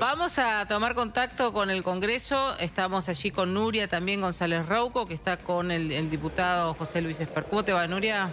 Vamos a tomar contacto con el Congreso. Estamos allí con Nuria, también González Rouco, que está con el diputado José Luis Espert. ¿Cómo te va, Nuria?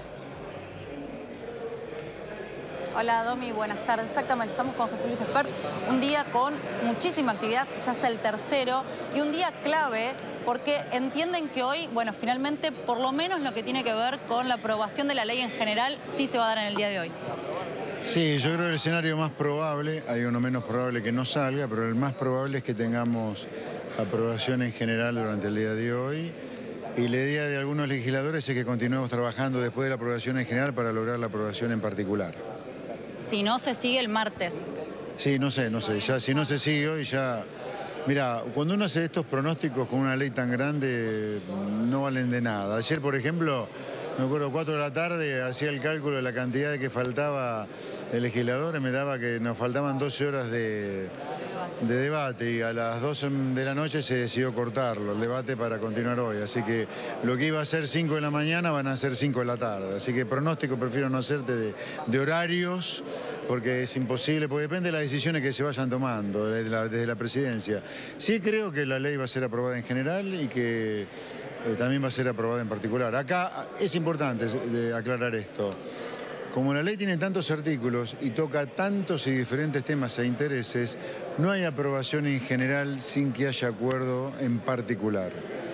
Hola, Domi, buenas tardes. Exactamente, estamos con José Luis Espert. Un día con muchísima actividad, ya es el tercero, y un día clave porque entienden que hoy, bueno, finalmente, por lo menos lo que tiene que ver con la aprobación de la ley en general, sí se va a dar en el día de hoy. Sí, yo creo que el escenario más probable, hay uno menos probable que no salga, pero el más probable es que tengamos aprobación en general durante el día de hoy. Y la idea de algunos legisladores es que continuemos trabajando después de la aprobación en general para lograr la aprobación en particular. Si no, se sigue el martes. Sí, no sé, ya si no se sigue hoy ya... Mira, cuando uno hace estos pronósticos con una ley tan grande, no valen de nada. Ayer, por ejemplo, me acuerdo 4 de la tarde, hacía el cálculo de la cantidad de que faltaba de legisladores, me daba que nos faltaban 12 horas de debate y a las 12 de la noche se decidió cortarlo, el debate para continuar hoy. Así que lo que iba a ser 5 de la mañana van a ser 5 de la tarde. Así que pronóstico prefiero no hacerte de horarios porque es imposible, porque depende de las decisiones que se vayan tomando desde la presidencia. Sí creo que la ley va a ser aprobada en general y que también va a ser aprobada en particular. Acá es importante aclarar esto. Como la ley tiene tantos artículos y toca tantos y diferentes temas e intereses, no hay aprobación en general sin que haya acuerdo en particular.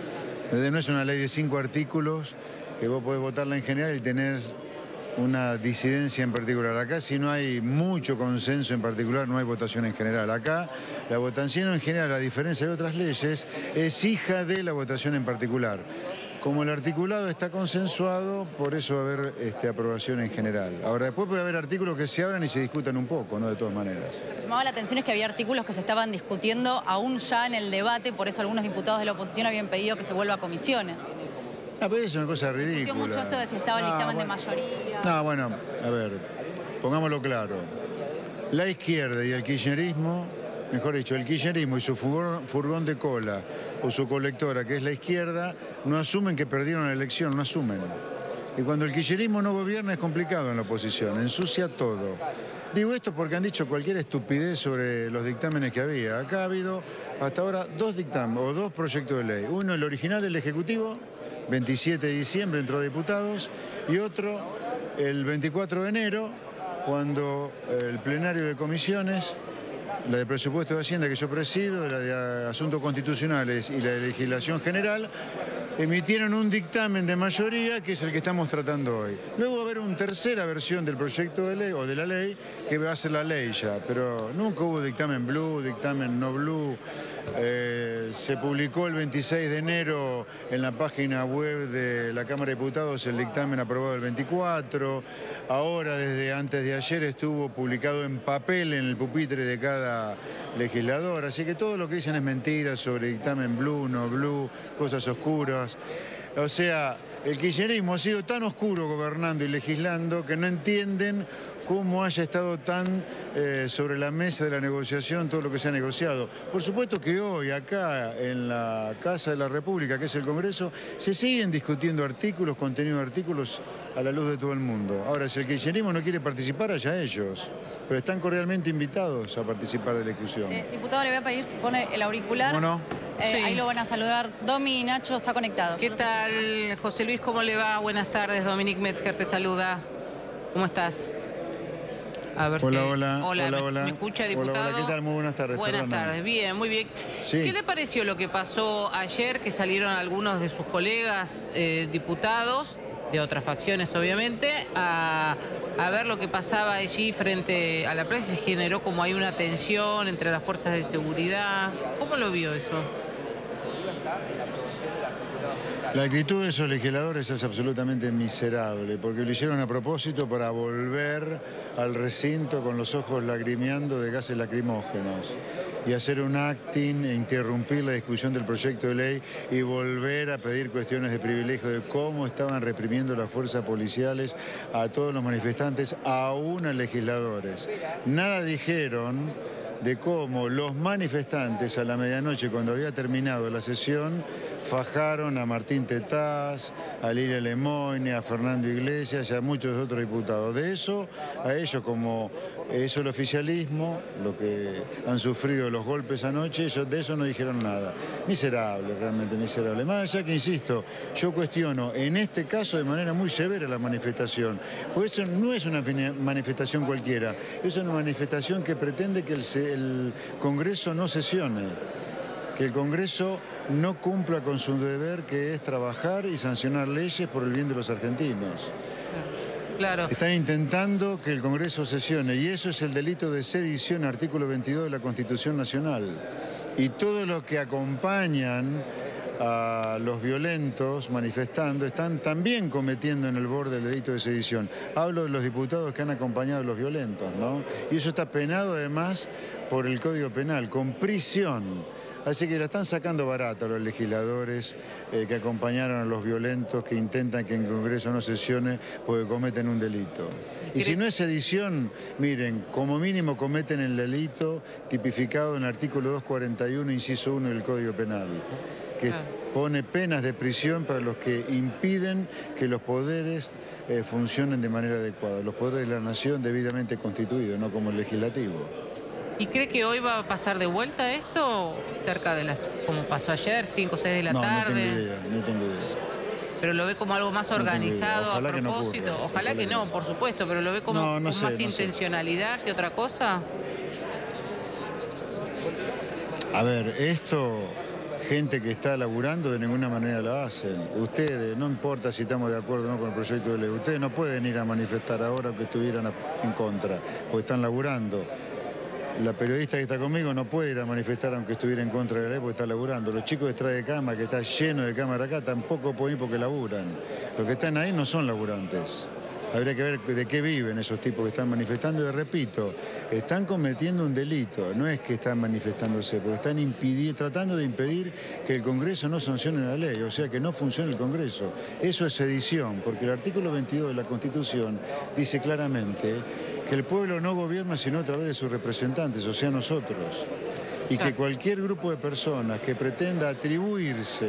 No es una ley de 5 artículos que vos podés votarla en general y tener una disidencia en particular. Acá, si no hay mucho consenso en particular, no hay votación en general. Acá, la votación en general, a diferencia de otras leyes, es hija de la votación en particular. Como el articulado está consensuado, por eso va a haber aprobación en general. Ahora, después puede haber artículos que se abran y se discutan un poco, ¿no? De todas maneras. Lo que llamaba la atención es que había artículos que se estaban discutiendo aún ya en el debate, por eso algunos diputados de la oposición habían pedido que se vuelva a comisiones. Ah, pero es una cosa ridícula. Discutió mucho esto de si estaba el dictamen de mayoría. No, bueno, a ver, pongámoslo claro. La izquierda y el kirchnerismo, mejor dicho, el kirchnerismo y su furgón de cola o su colectora, que es la izquierda, no asumen que perdieron la elección, no asumen. Y cuando el kirchnerismo no gobierna es complicado en la oposición, ensucia todo. Digo esto porque han dicho cualquier estupidez sobre los dictámenes que había. Acá ha habido hasta ahora 2 dictámenes o 2 proyectos de ley. Uno, el original del Ejecutivo, 27 de diciembre entró a diputados, y otro, el 24 de enero, cuando el plenario de comisiones, la de presupuesto de Hacienda que yo presido, la de asuntos constitucionales y la de legislación general, emitieron un dictamen de mayoría que es el que estamos tratando hoy. Luego va a haber una tercera versión del proyecto de ley o de la ley que va a ser la ley ya, pero nunca hubo dictamen blue, dictamen no blue. Se publicó el 26 de enero en la página web de la Cámara de Diputados el dictamen aprobado el 24. Ahora, desde antes de ayer, estuvo publicado en papel en el pupitre de cada legislador. Así que todo lo que dicen es mentira sobre dictamen blue, no blue, cosas oscuras. O sea, el kirchnerismo ha sido tan oscuro gobernando y legislando que no entienden cómo haya estado tan sobre la mesa de la negociación todo lo que se ha negociado. Por supuesto que hoy acá en la Casa de la República, que es el Congreso, se siguen discutiendo artículos, contenido de artículos a la luz de todo el mundo. Ahora, si el kirchnerismo no quiere participar, allá ellos, pero están cordialmente invitados a participar de la discusión. Diputado, le voy a pedir si pone el auricular. ¿Cómo no? Sí. Ahí lo van a saludar. Domi y Nacho está conectado. ¿Qué tal, José Luis? ¿Cómo le va? Buenas tardes. Dominique Metzger te saluda. ¿Cómo estás? A ver hola, si... hola. ¿Me escucha, diputado? Hola, ¿qué tal? Muy buenas tardes. Buenas tardes, bien, muy bien. Sí. ¿Qué le pareció lo que pasó ayer, que salieron algunos de sus colegas diputados, de otras facciones obviamente, a ver lo que pasaba allí frente a la plaza? Se generó como hay una tensión entre las fuerzas de seguridad. ¿Cómo lo vio eso? La actitud de esos legisladores es absolutamente miserable, porque lo hicieron a propósito para volver al recinto con los ojos lagrimeando de gases lacrimógenos y hacer un acting e interrumpir la discusión del proyecto de ley y volver a pedir cuestiones de privilegio de cómo estaban reprimiendo las fuerzas policiales a todos los manifestantes, aún a legisladores. Nada dijeron de cómo los manifestantes a la medianoche, cuando había terminado la sesión, fajaron a Martín Tetaz, a Lilia Lemoyne, a Fernando Iglesias y a muchos otros diputados. De eso, a ellos, como eso el oficialismo, lo que han sufrido los golpes anoche, ellos de eso no dijeron nada. Miserable, realmente miserable. Más allá que, insisto, yo cuestiono en este caso de manera muy severa la manifestación, porque eso no es una manifestación cualquiera, es una manifestación que pretende que el Congreso no sesione, que el Congreso no cumpla con su deber, que es trabajar y sancionar leyes por el bien de los argentinos. Claro. Están intentando que el Congreso sesione y eso es el delito de sedición, artículo 22 de la Constitución Nacional. Y todos los que acompañan a los violentos manifestando están también cometiendo en el borde el delito de sedición. Hablo de los diputados que han acompañado a los violentos, ¿no? Y eso está penado además por el Código Penal, con prisión. Así que la están sacando barata los legisladores que acompañaron a los violentos, que intentan que el Congreso no sesione porque cometen un delito. Y si no es sedición, miren, como mínimo cometen el delito tipificado en el artículo 241, inciso 1 del Código Penal, que pone penas de prisión para los que impiden que los poderes funcionen de manera adecuada, los poderes de la nación debidamente constituidos, no como el legislativo. ¿Y cree que hoy va a pasar de vuelta esto? Cerca de las, como pasó ayer, 5 o 6 de la tarde. No tengo idea, no tengo idea. Pero lo ve como algo más organizado a propósito. Ojalá que no, por supuesto, pero lo ve como con más intencionalidad que otra cosa. A ver, esto, gente que está laburando de ninguna manera lo hacen. Ustedes, no importa si estamos de acuerdo o no con el proyecto de ley, ustedes no pueden ir a manifestar ahora que estuvieran en contra, porque están laburando. La periodista que está conmigo no puede ir a manifestar aunque estuviera en contra de la ley porque está laburando. Los chicos detrás de cama, que está lleno de cámara acá, tampoco pueden ir porque laburan. Los que están ahí no son laburantes. Habría que ver de qué viven esos tipos que están manifestando. Y repito, están cometiendo un delito. No es que están manifestándose, porque están tratando de impedir que el Congreso no sancione la ley, o sea, que no funcione el Congreso. Eso es sedición, porque el artículo 22 de la Constitución dice claramente que el pueblo no gobierna sino a través de sus representantes, o sea, nosotros. Y que cualquier grupo de personas que pretenda atribuirse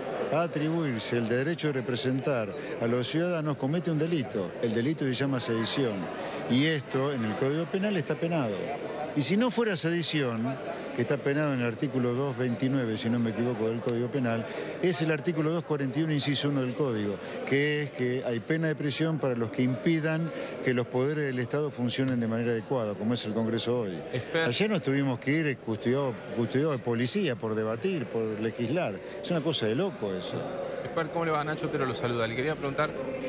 el derecho de representar a los ciudadanos comete un delito. El delito se llama sedición. Y esto en el Código Penal está penado. Y si no fuera sedición, que está penado en el artículo 229, si no me equivoco, del Código Penal, es el artículo 241, inciso 1 del Código, que es que hay pena de prisión para los que impidan que los poderes del Estado funcionen de manera adecuada, como es el Congreso hoy. Ayer nos tuvimos que ir custodiado de policía por debatir, por legislar. Es una cosa de loco eso. ¿Cómo le va? Nacho Otero lo saluda. Le quería preguntar...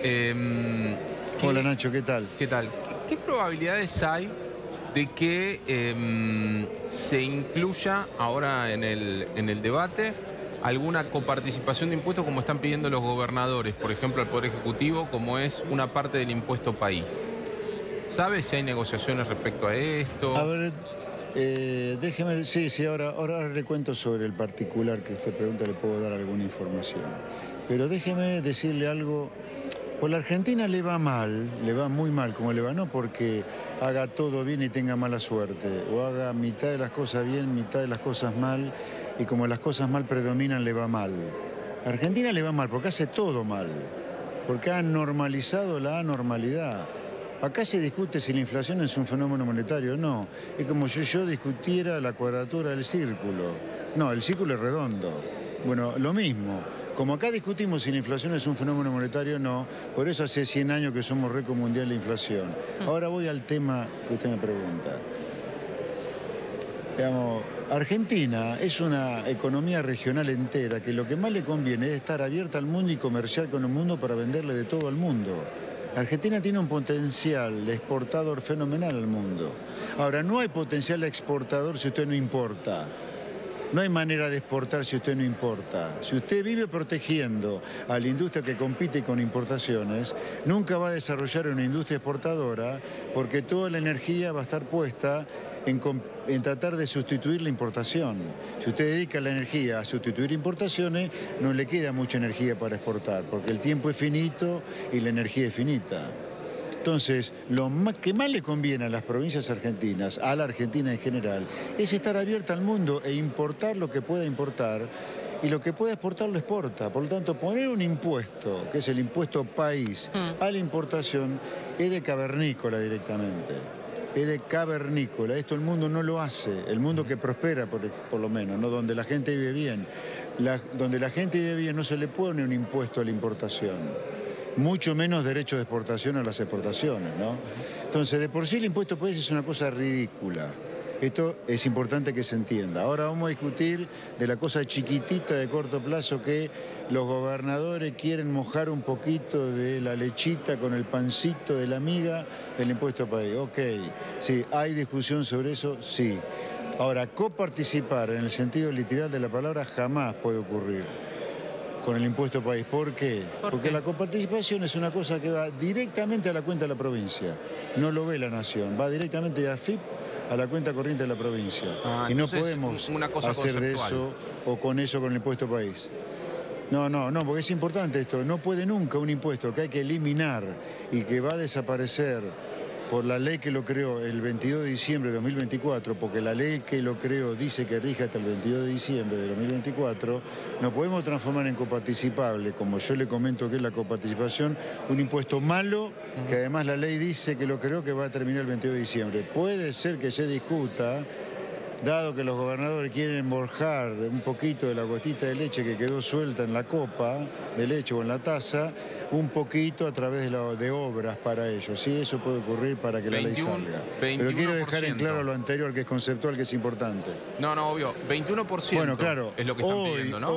Hola Nacho, ¿qué tal? ¿Qué tal? ¿Qué probabilidades hay de que se incluya ahora en el debate alguna coparticipación de impuestos como están pidiendo los gobernadores, por ejemplo, al Poder Ejecutivo, como es una parte del impuesto país? ¿Sabe si hay negociaciones respecto a esto? A ver, déjeme... Sí, ahora le cuento sobre el particular que usted pregunta, le puedo dar alguna información. Pero déjeme decirle algo... Por la Argentina le va mal, le va muy mal, como le va, no porque haga todo bien y tenga mala suerte, o haga mitad de las cosas bien, mitad de las cosas mal, y como las cosas mal predominan, le va mal. A Argentina le va mal porque hace todo mal, porque ha normalizado la anormalidad. Acá se discute si la inflación es un fenómeno monetario o no. Es como si yo discutiera la cuadratura del círculo. No, el círculo es redondo. Bueno, lo mismo. Como acá discutimos si la inflación es un fenómeno monetario o no, por eso hace 100 años que somos récord mundial de inflación. Ahora voy al tema que usted me pregunta. Digamos, Argentina es una economía regional entera que lo que más le conviene es estar abierta al mundo y comercial con el mundo para venderle de todo al mundo. Argentina tiene un potencial exportador fenomenal al mundo. Ahora, no hay potencial exportador si usted no importa. No hay manera de exportar si usted no importa. Si usted vive protegiendo a la industria que compite con importaciones, nunca va a desarrollar una industria exportadora porque toda la energía va a estar puesta en tratar de sustituir la importación. Si usted dedica la energía a sustituir importaciones, no le queda mucha energía para exportar, porque el tiempo es finito y la energía es finita. Entonces, lo que más le conviene a las provincias argentinas, a la Argentina en general, es estar abierta al mundo e importar lo que pueda importar y lo que puede exportar lo exporta. Por lo tanto, poner un impuesto, que es el impuesto país, a la importación, es de cavernícola directamente. Es de cavernícola. Esto el mundo no lo hace. El mundo que prospera, por lo menos, ¿no? Donde la gente vive bien. Donde la gente vive bien no se le pone un impuesto a la importación. Mucho menos derecho de exportación a las exportaciones, ¿no? Entonces, de por sí el impuesto país es una cosa ridícula. Esto es importante que se entienda. Ahora vamos a discutir de la cosa chiquitita de corto plazo que los gobernadores quieren mojar un poquito de la lechita con el pancito de la miga del impuesto país. Ok, sí, ¿hay discusión sobre eso? Sí. Ahora, coparticipar en el sentido literal de la palabra jamás puede ocurrir con el impuesto país. ¿Por qué? Porque la coparticipación es una cosa que va directamente a la cuenta de la provincia. No lo ve la nación, va directamente de AFIP a la cuenta corriente de la provincia. Y no podemos hacer de eso o con eso con el impuesto país. No, porque es importante esto. No puede nunca un impuesto que hay que eliminar y que va a desaparecer por la ley que lo creó el 22 de diciembre de 2024, porque la ley que lo creó dice que rige hasta el 22 de diciembre de 2024, no podemos transformar en coparticipable, como yo le comento que es la coparticipación, un impuesto malo, que además la ley dice que lo creó que va a terminar el 22 de diciembre. Puede ser que se discuta, dado que los gobernadores quieren morjar un poquito de la gotita de leche que quedó suelta en la copa de leche o en la taza, un poquito a través de obras para ellos. Sí, eso puede ocurrir para que la ley salga. Pero quiero dejar en claro lo anterior, que es conceptual, que es importante. No, obvio. 21% bueno, claro, es lo que están pidiendo, ¿no?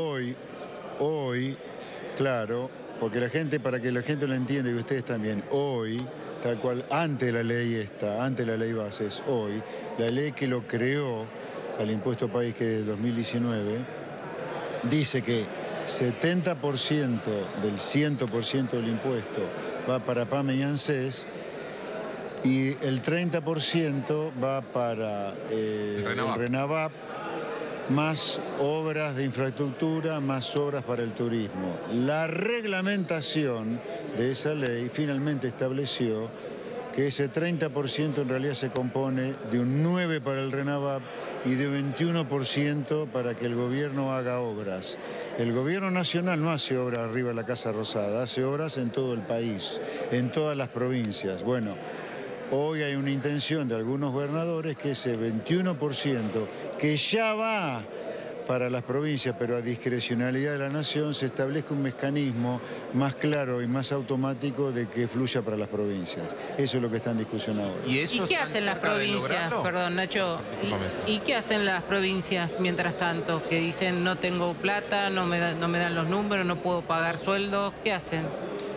Hoy, claro, porque la gente, para que la gente lo entienda y ustedes también, hoy, tal cual, antes de la ley esta, antes de la ley bases, hoy, la ley que lo creó al impuesto país, que es del 2019, dice que 70% del 100% del impuesto va para PAME y ANSES y el 30% va para el RENAVAP, más obras de infraestructura, más obras para el turismo. La reglamentación de esa ley finalmente estableció que ese 30% en realidad se compone de un 9% para el RENAVAP y de 21% para que el gobierno haga obras. El gobierno nacional no hace obras arriba de la Casa Rosada, hace obras en todo el país, en todas las provincias. Bueno, hoy hay una intención de algunos gobernadores que ese 21% que ya va para las provincias, pero a discrecionalidad de la nación, se establezca un mecanismo más claro y más automático de que fluya para las provincias. Eso es lo que está en discusión ahora. ¿Y qué hacen las provincias? Perdón, Nacho. ¿Y qué hacen las provincias mientras tanto? Que dicen no tengo plata, no me dan los números, no puedo pagar sueldos. ¿Qué hacen?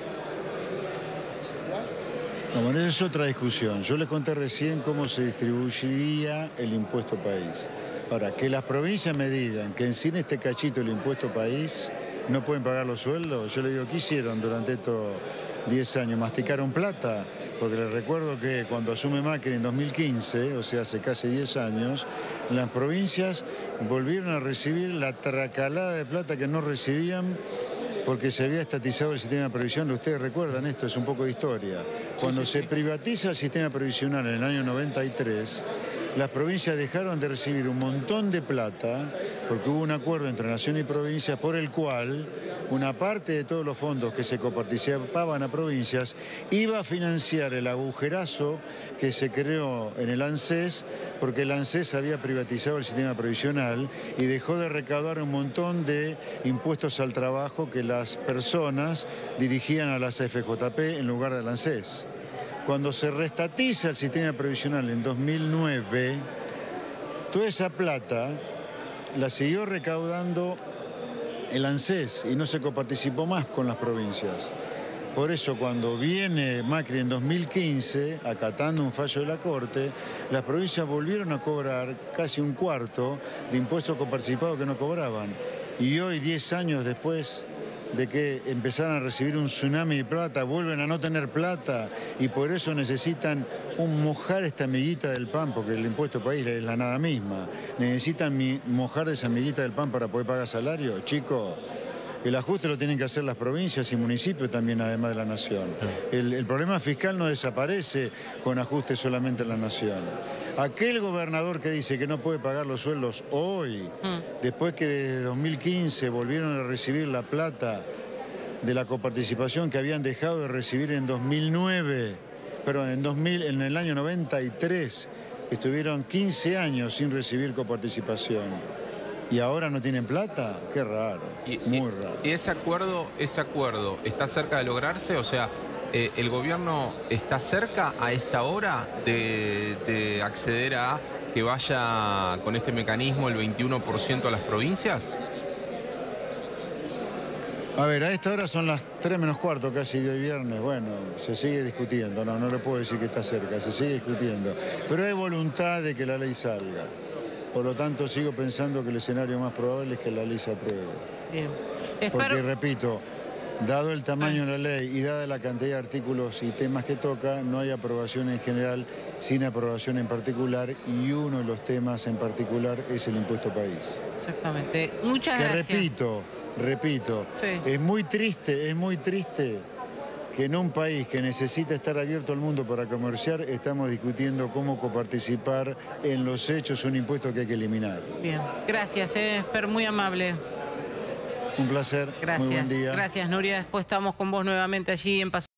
No, bueno, esa es otra discusión. Yo les conté recién cómo se distribuiría el impuesto país. Ahora, que las provincias me digan que sin este cachito el impuesto país no pueden pagar los sueldos, yo les digo, ¿qué hicieron durante estos 10 años? ¿Masticaron plata? Porque les recuerdo que cuando asume Macri en 2015, o sea, hace casi 10 años, las provincias volvieron a recibir la tracalada de plata que no recibían porque se había estatizado el sistema previsional. Ustedes recuerdan esto, es un poco de historia. Cuando se privatiza el sistema previsional en el año 93, las provincias dejaron de recibir un montón de plata porque hubo un acuerdo entre nación y provincias por el cual una parte de todos los fondos que se coparticipaban a provincias iba a financiar el agujerazo que se creó en el ANSES porque el ANSES había privatizado el sistema previsional y dejó de recaudar un montón de impuestos al trabajo que las personas dirigían a las FJP en lugar del ANSES. Cuando se restatiza el sistema previsional en 2009, toda esa plata la siguió recaudando el ANSES y no se coparticipó más con las provincias. Por eso cuando viene Macri en 2015, acatando un fallo de la Corte, las provincias volvieron a cobrar casi un cuarto de impuestos coparticipados que no cobraban. Y hoy, 10 años después de que empezaron a recibir un tsunami de plata, vuelven a no tener plata y por eso necesitan mojar esta amiguita del pan, porque el impuesto país es la nada misma. Necesitan mojar esa amiguita del pan para poder pagar salario. Chicos, El ajuste lo tienen que hacer las provincias y municipios también, además de la nación. El problema fiscal no desaparece con ajuste solamente en la nación. Aquel gobernador que dice que no puede pagar los sueldos hoy, después que desde 2015 volvieron a recibir la plata de la coparticipación que habían dejado de recibir en 2009, perdón, en el año 93, estuvieron 15 años sin recibir coparticipación. ¿Y ahora no tienen plata? Qué raro, muy raro. ¿Y ese acuerdo está cerca de lograrse? O sea, ¿el gobierno está cerca a esta hora de acceder a que vaya con este mecanismo el 21% a las provincias? A ver, a esta hora son las 3 menos cuarto casi de hoy viernes. Bueno, se sigue discutiendo, no le puedo decir que está cerca, se sigue discutiendo. Pero hay voluntad de que la ley salga. Por lo tanto, sigo pensando que el escenario más probable es que la ley se apruebe. Bien. Porque, repito, dado el tamaño de la ley y dada la cantidad de artículos y temas que toca, no hay aprobación en general, sin aprobación en particular, y uno de los temas en particular es el impuesto país. Exactamente. Muchas gracias. Repito, sí. es muy triste que en un país que necesita estar abierto al mundo para comerciar, estamos discutiendo cómo coparticipar en los hechos un impuesto que hay que eliminar. Bien, gracias, Esper, muy amable. Un placer, Gracias. muy buen día. Gracias, Nuria. Después estamos con vos nuevamente allí en Paso.